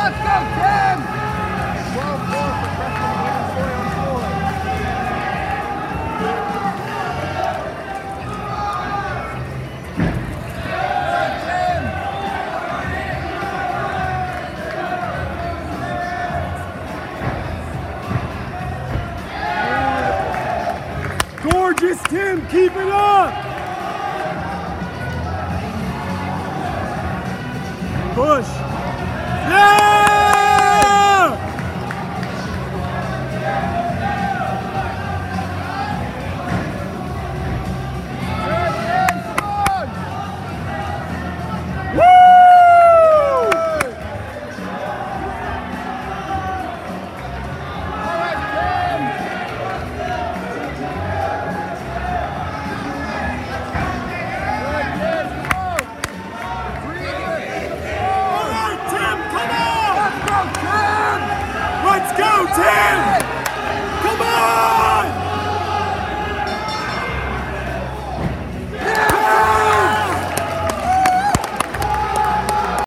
Let's go, Tim! 12-4 for freshman Aaron Story on floor. Gorgeous, Tim! Keep it up! Push! Yeah! Let's go, Tim! Come on!